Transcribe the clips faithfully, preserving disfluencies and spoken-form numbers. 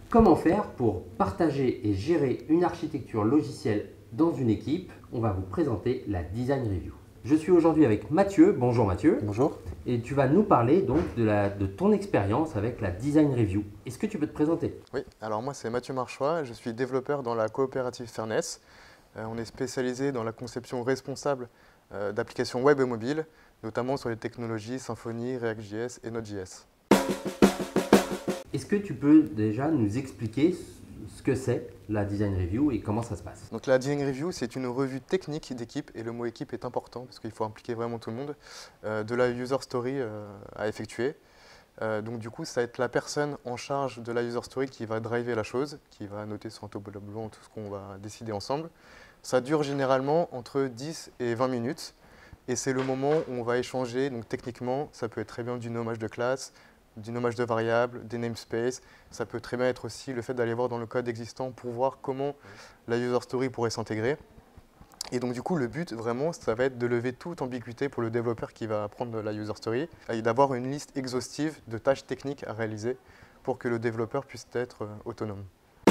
Comment faire pour partager et gérer une architecture logicielle dans une équipe? On va vous présenter la Design Review. Je suis aujourd'hui avec Mathieu. Bonjour Mathieu. Bonjour. Et tu vas nous parler donc de, la, de ton expérience avec la Design Review. Est-ce que tu peux te présenter? Oui, alors moi c'est Mathieu Marchois, je suis développeur dans la coopérative Fairness. Euh, on est spécialisé dans la conception responsable euh, d'applications web et mobiles, notamment sur les technologies Symfony, React.js et Node.js. Est-ce que tu peux déjà nous expliquer ce que c'est la Design Review et comment ça se passe? Donc la Design Review, c'est une revue technique d'équipe, et le mot équipe est important parce qu'il faut impliquer vraiment tout le monde, euh, de la user story euh, à effectuer. Euh, donc du coup, ça va être la personne en charge de la user story qui va driver la chose, qui va noter sur un tableau blanc tout ce qu'on va décider ensemble. Ça dure généralement entre dix et vingt minutes, et c'est le moment où on va échanger. Donc techniquement, ça peut être très bien du nommage de classe, du nommage de variables, des namespaces. Ça peut très bien être aussi le fait d'aller voir dans le code existant pour voir comment la user story pourrait s'intégrer. Et donc du coup, le but vraiment, ça va être de lever toute ambiguïté pour le développeur qui va prendre la user story et d'avoir une liste exhaustive de tâches techniques à réaliser pour que le développeur puisse être autonome.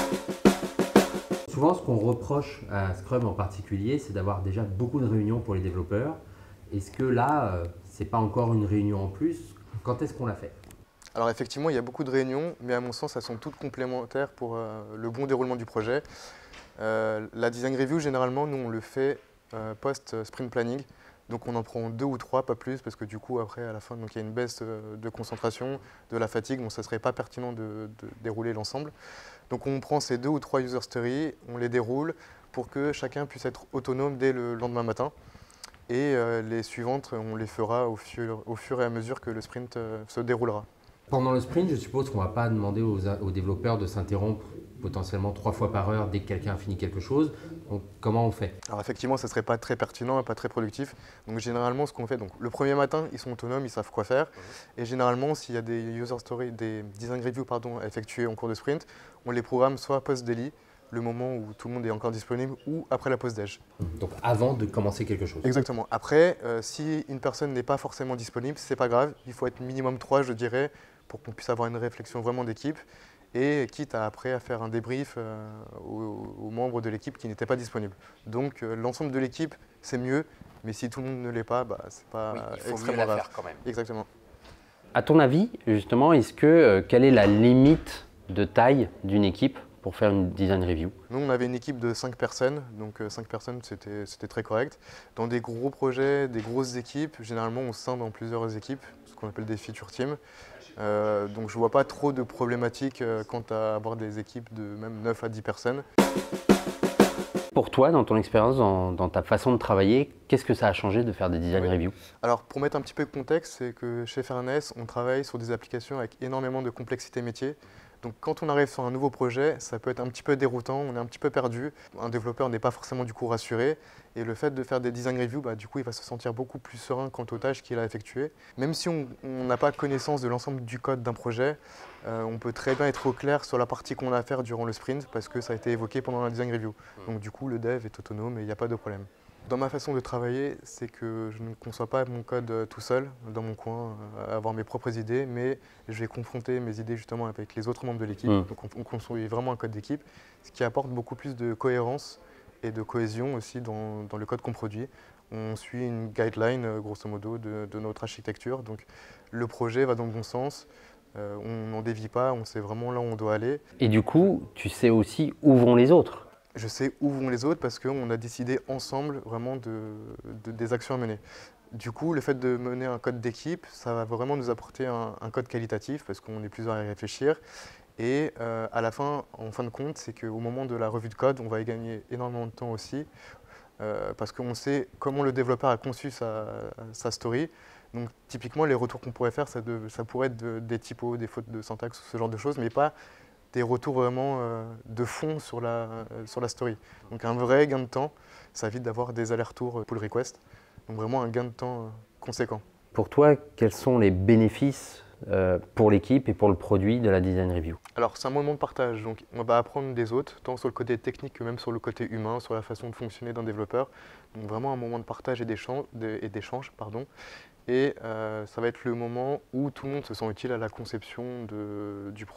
Souvent, ce qu'on reproche à Scrum en particulier, c'est d'avoir déjà beaucoup de réunions pour les développeurs. Est-ce que là, euh, c'est pas encore une réunion en plus? Quand est-ce qu'on la fait? Alors effectivement, il y a beaucoup de réunions, mais à mon sens, elles sont toutes complémentaires pour euh, le bon déroulement du projet. Euh, la Design Review, généralement, nous, on le fait euh, post-sprint planning. Donc on en prend deux ou trois, pas plus, parce que du coup, après, à la fin, donc, il y a une baisse euh, de concentration, de la fatigue, donc ça ne serait pas pertinent de, de dérouler l'ensemble. Donc on prend ces deux ou trois user stories, on les déroule pour que chacun puisse être autonome dès le lendemain matin. Et euh, les suivantes, on les fera au fur, au fur et à mesure que le sprint euh, se déroulera. Pendant le sprint, je suppose qu'on ne va pas demander aux, aux développeurs de s'interrompre potentiellement trois fois par heure dès que quelqu'un a fini quelque chose. Donc, comment on fait? Alors effectivement, ça ne serait pas très pertinent et pas très productif. Donc généralement, ce qu'on fait, donc, le premier matin, ils sont autonomes, ils savent quoi faire. Mmh. Et généralement, s'il y a des user stories, des design reviews pardon, à effectuer en cours de sprint, on les programme soit post-daily, le moment où tout le monde est encore disponible, ou après la pause déj. Donc avant de commencer quelque chose. Exactement. Après, euh, si une personne n'est pas forcément disponible, c'est pas grave. Il faut être minimum trois, je dirais, pour qu'on puisse avoir une réflexion vraiment d'équipe. Et quitte à, après à faire un débrief euh, aux, aux membres de l'équipe qui n'étaient pas disponibles. Donc euh, l'ensemble de l'équipe, c'est mieux, mais si tout le monde ne l'est pas, bah, c'est pas oui, il faut extrêmement mieux la grave. faire quand même. Exactement. À ton avis, justement, est-ce que euh, quelle est la limite de taille d'une équipe pour faire une design review? Nous, on avait une équipe de cinq personnes, donc euh, cinq personnes, c'était c'était très correct. Dans des gros projets, des grosses équipes, généralement, on scinde en plusieurs équipes, ce qu'on appelle des feature teams. Euh, donc je ne vois pas trop de problématiques euh, quant à avoir des équipes de même neuf à dix personnes. Pour toi, dans ton expérience, dans, dans ta façon de travailler, qu'est-ce que ça a changé de faire des design oui. reviews? Alors pour mettre un petit peu de contexte, c'est que chez Fairness, on travaille sur des applications avec énormément de complexité métier. Donc quand on arrive sur un nouveau projet, ça peut être un petit peu déroutant, on est un petit peu perdu. Un développeur n'est pas forcément du coup rassuré. Et le fait de faire des design reviews, bah, du coup, il va se sentir beaucoup plus serein quant aux tâches qu'il a effectuées. Même si on n'a pas connaissance de l'ensemble du code d'un projet, euh, on peut très bien être au clair sur la partie qu'on a à faire durant le sprint parce que ça a été évoqué pendant la design review. Donc du coup, le dev est autonome et il n'y a pas de problème. Dans ma façon de travailler, c'est que je ne conçois pas mon code euh, tout seul, dans mon coin, euh, avoir mes propres idées, mais je vais confronter mes idées justement avec les autres membres de l'équipe. Mmh. Donc on, on construit vraiment un code d'équipe, ce qui apporte beaucoup plus de cohérence et de cohésion aussi dans, dans le code qu'on produit. On suit une guideline, euh, grosso modo, de, de notre architecture. Donc le projet va dans le bon sens, euh, on n'en dévie pas, on sait vraiment là où on doit aller. Et du coup, tu sais aussi où vont les autres? Je sais où vont les autres parce qu'on a décidé ensemble vraiment de, de, des actions à mener. Du coup, le fait de mener un code d'équipe, ça va vraiment nous apporter un, un code qualitatif parce qu'on est plusieurs à y réfléchir. Et euh, à la fin, en fin de compte, c'est qu'au moment de la revue de code, on va y gagner énormément de temps aussi euh, parce qu'on sait comment le développeur a conçu sa, sa story. Donc typiquement, les retours qu'on pourrait faire, ça, de, ça pourrait être de, des typos, des fautes de syntaxe, ce genre de choses, mais pas des retours vraiment euh, de fond sur la, euh, sur la story. Donc un vrai gain de temps, ça évite d'avoir des allers-retours pull request. Donc vraiment un gain de temps euh, conséquent. Pour toi, quels sont les bénéfices euh, pour l'équipe et pour le produit de la design review? Alors c'est un moment de partage, donc on va apprendre des autres, tant sur le côté technique que même sur le côté humain, sur la façon de fonctionner d'un développeur. Donc vraiment un moment de partage et d'échange, pardon. Et euh, ça va être le moment où tout le monde se sent utile à la conception de, du produit.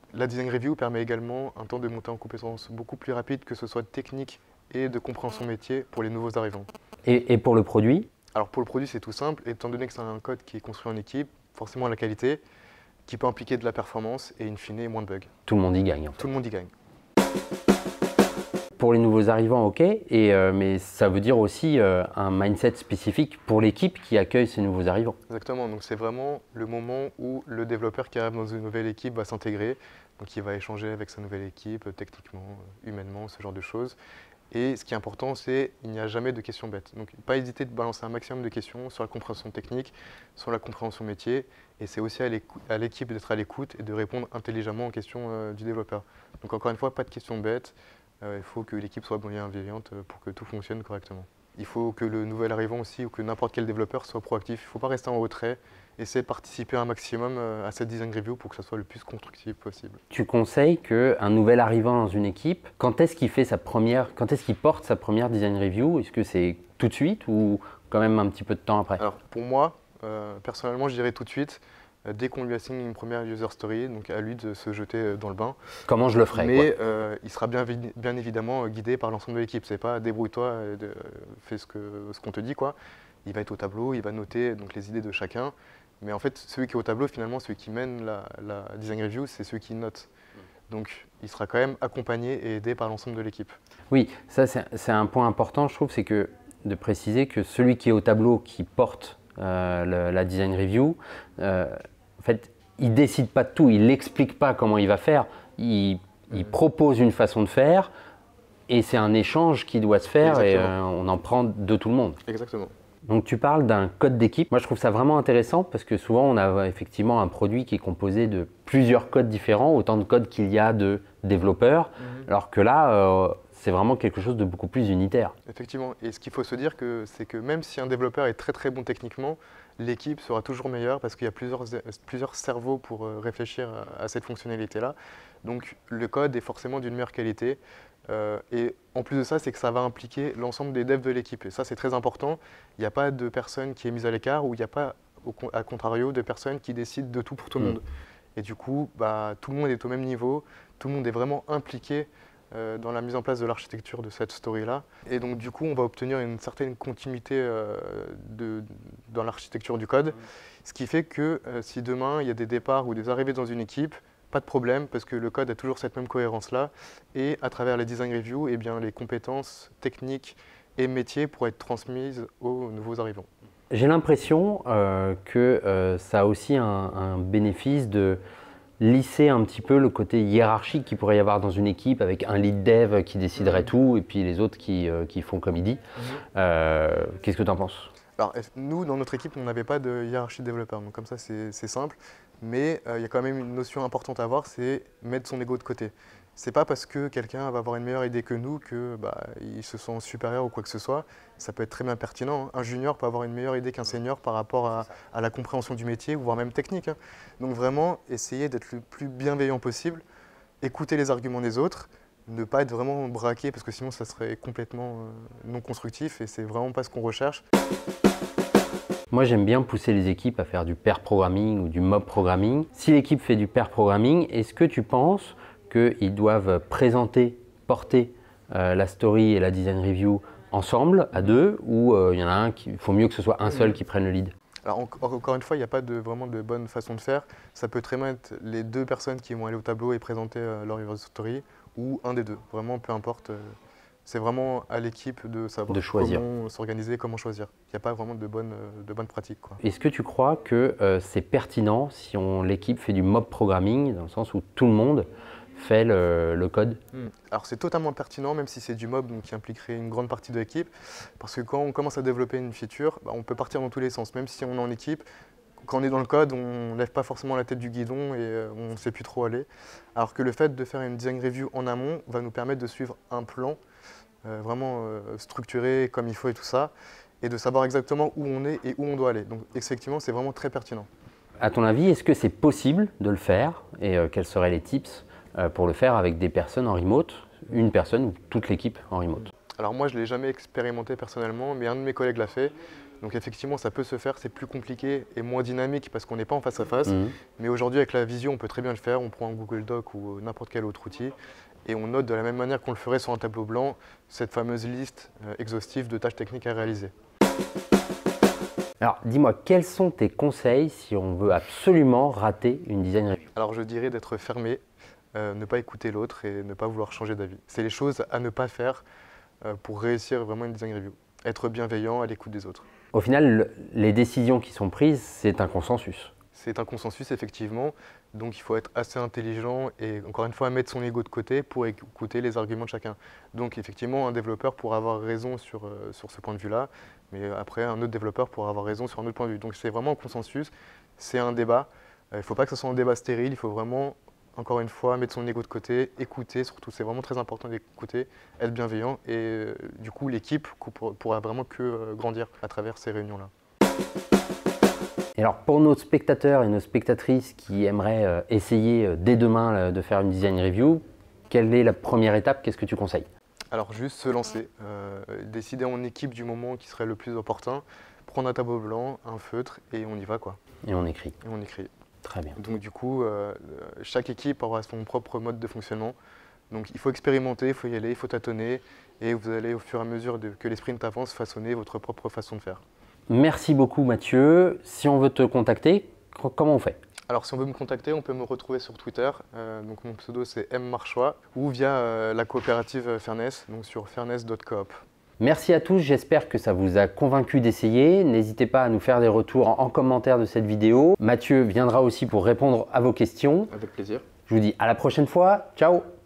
La design review permet également un temps de montée en compétences beaucoup plus rapide, que ce soit technique et de compréhension métier pour les nouveaux arrivants. Et, et pour le produit? Alors pour le produit, c'est tout simple, étant donné que c'est un code qui est construit en équipe, forcément la qualité, qui peut impliquer de la performance et in fine moins de bugs. Tout le monde y gagne en fait. Tout le monde y gagne. Pour les nouveaux arrivants, ok, et, euh, mais ça veut dire aussi euh, un mindset spécifique pour l'équipe qui accueille ces nouveaux arrivants. Exactement, donc c'est vraiment le moment où le développeur qui arrive dans une nouvelle équipe va s'intégrer, donc il va échanger avec sa nouvelle équipe, techniquement, humainement, ce genre de choses. Et ce qui est important, c'est qu'il n'y a jamais de questions bêtes. Donc pas hésiter de balancer un maximum de questions sur la compréhension technique, sur la compréhension métier, et c'est aussi à l'équipe d'être à l'écoute et de répondre intelligemment aux questions euh, du développeur. Donc encore une fois, pas de questions bêtes. Euh, il faut que l'équipe soit bienveillante pour que tout fonctionne correctement. Il faut que le nouvel arrivant aussi, ou que n'importe quel développeur soit proactif. Il ne faut pas rester en retrait, essayer de participer un maximum à cette design review pour que ça soit le plus constructif possible. Tu conseilles qu'un nouvel arrivant dans une équipe, quand est-ce qu'il fait sa première, quand est-ce qu'il porte sa première design review? Est-ce que c'est tout de suite ou quand même un petit peu de temps après? Alors pour moi, euh, personnellement, je dirais tout de suite. Dès qu'on lui assigne une première user story, donc à lui de se jeter dans le bain. Comment je le ferais? Mais euh, il sera bien, bien évidemment guidé par l'ensemble de l'équipe. C'est pas débrouille-toi, de, fais ce qu'on ce qu'on te dit, quoi. Il va être au tableau, il va noter donc, les idées de chacun. Mais en fait, celui qui est au tableau, finalement, celui qui mène la, la design review, c'est celui qui note. Donc il sera quand même accompagné et aidé par l'ensemble de l'équipe. Oui, ça c'est un point important, je trouve, c'est que de préciser que celui qui est au tableau, qui porte Euh, le, la design review, euh, en fait, il ne décide pas de tout, il n'explique pas comment il va faire, il, il propose une façon de faire et c'est un échange qui doit se faire. Exactement. Et euh, on en prend de tout le monde. Exactement. Donc tu parles d'un code d'équipe. Moi je trouve ça vraiment intéressant parce que souvent on a effectivement un produit qui est composé de plusieurs codes différents, autant de codes qu'il y a de développeurs, mmh. alors que là euh, c'est vraiment quelque chose de beaucoup plus unitaire. Effectivement, et ce qu'il faut se dire, c'est que même si un développeur est très très bon techniquement, l'équipe sera toujours meilleure parce qu'il y a plusieurs, plusieurs cerveaux pour réfléchir à cette fonctionnalité-là. Donc le code est forcément d'une meilleure qualité. Euh, et en plus de ça, c'est que ça va impliquer l'ensemble des devs de l'équipe. Et ça, c'est très important. Il n'y a pas de personne qui est mise à l'écart ou il n'y a pas, au, à contrario, de personnes qui décident de tout pour tout le mmh. monde. Et du coup, bah, tout le monde est au même niveau, tout le monde est vraiment impliqué euh, dans la mise en place de l'architecture de cette story-là. Et donc, du coup, on va obtenir une certaine continuité euh, de, dans l'architecture du code, mmh. ce qui fait que euh, si demain, il y a des départs ou des arrivées dans une équipe, pas de problème, parce que le code a toujours cette même cohérence-là. Et à travers les design reviews, eh bien, les compétences techniques et métiers pourraient être transmises aux nouveaux arrivants. J'ai l'impression euh, que euh, ça a aussi un, un bénéfice de lisser un petit peu le côté hiérarchique qu'il pourrait y avoir dans une équipe avec un lead dev qui déciderait mmh. tout et puis les autres qui, euh, qui font comme il dit. Mmh. Euh, Qu'est-ce que tu en penses? Alors, nous, dans notre équipe, on n'avait pas de hiérarchie de développeur, donc comme ça, c'est simple. Mais il euh, y a quand même une notion importante à avoir, c'est mettre son ego de côté. C'est pas parce que quelqu'un va avoir une meilleure idée que nous que bah, il se sent supérieur ou quoi que ce soit. Ça peut être très bien pertinent. Hein. Un junior peut avoir une meilleure idée qu'un senior par rapport à, à la compréhension du métier, voire même technique. Hein. Donc vraiment, essayer d'être le plus bienveillant possible, écouter les arguments des autres, ne pas être vraiment braqué parce que sinon ça serait complètement euh, non constructif et c'est vraiment pas ce qu'on recherche. Moi, j'aime bien pousser les équipes à faire du pair programming ou du mob programming. Si l'équipe fait du pair programming, est-ce que tu penses qu'ils doivent présenter, porter euh, la story et la design review ensemble, à deux, ou il euh, y en a un qui, il faut mieux que ce soit un seul qui prenne le lead? Alors encore une fois, il n'y a pas de, vraiment de bonne façon de faire. Ça peut très bien être les deux personnes qui vont aller au tableau et présenter euh, leur user story, ou un des deux. Vraiment, peu importe. Euh, C'est vraiment à l'équipe de savoir de choisir. Comment s'organiser, comment choisir. Il n'y a pas vraiment de bonnes de bonne pratiques. Est-ce que tu crois que euh, c'est pertinent si l'équipe fait du mob programming, dans le sens où tout le monde fait le, le code? hmm. Alors c'est totalement pertinent, même si c'est du mob, donc qui impliquerait une grande partie de l'équipe. Parce que quand on commence à développer une feature, bah, on peut partir dans tous les sens. Même si on est en équipe, quand on est dans le code, on ne lève pas forcément la tête du guidon et euh, on ne sait plus trop aller. Alors que le fait de faire une design review en amont va nous permettre de suivre un plan Euh, vraiment euh, structuré comme il faut et tout ça, et de savoir exactement où on est et où on doit aller. Donc effectivement, c'est vraiment très pertinent. À ton avis, est-ce que c'est possible de le faire et euh, quels seraient les tips euh, pour le faire avec des personnes en remote, une personne ou toute l'équipe en remote? Alors moi, je ne l'ai jamais expérimenté personnellement, mais un de mes collègues l'a fait. Donc effectivement, ça peut se faire, c'est plus compliqué et moins dynamique parce qu'on n'est pas en face à face. Mmh. Mais aujourd'hui, avec la visio, on peut très bien le faire. On prend un Google Doc ou n'importe quel autre outil et on note de la même manière qu'on le ferait sur un tableau blanc, cette fameuse liste euh, exhaustive de tâches techniques à réaliser. Alors, dis-moi, quels sont tes conseils si on veut absolument rater une design review? Alors je dirais d'être fermé, euh, ne pas écouter l'autre et ne pas vouloir changer d'avis. C'est les choses à ne pas faire euh, pour réussir vraiment une design review. Être bienveillant à l'écoute des autres. Au final, le- les décisions qui sont prises, c'est un consensus. C'est un consensus effectivement, donc il faut être assez intelligent et encore une fois mettre son ego de côté pour écouter les arguments de chacun. Donc effectivement un développeur pourra avoir raison sur, euh, sur ce point de vue-là, mais après un autre développeur pourra avoir raison sur un autre point de vue. Donc c'est vraiment un consensus, c'est un débat. Euh, il ne faut pas que ce soit un débat stérile, il faut vraiment encore une fois mettre son ego de côté, écouter surtout, c'est vraiment très important d'écouter, être bienveillant et euh, du coup l'équipe pourra vraiment que euh, grandir à travers ces réunions-là. Et alors, pour nos spectateurs et nos spectatrices qui aimeraient euh, essayer euh, dès demain euh, de faire une design review, quelle est la première étape? Qu'est-ce que tu conseilles? Alors juste se lancer, euh, décider en équipe du moment qui serait le plus opportun, prendre un tableau blanc, un feutre et on y va quoi. Et on écrit. Et on écrit. Très bien. Donc du coup, euh, chaque équipe aura son propre mode de fonctionnement. Donc il faut expérimenter, il faut y aller, il faut tâtonner et vous allez au fur et à mesure de, que les sprints avancent façonner votre propre façon de faire. Merci beaucoup Mathieu. Si on veut te contacter, comment on fait? Alors si on veut me contacter, on peut me retrouver sur Twitter. Euh, donc mon pseudo c'est M Marchois ou via euh, la coopérative Fairness, donc sur fairness point coop. Merci à tous, j'espère que ça vous a convaincu d'essayer. N'hésitez pas à nous faire des retours en, en commentaire de cette vidéo. Mathieu viendra aussi pour répondre à vos questions. Avec plaisir. Je vous dis à la prochaine fois. Ciao!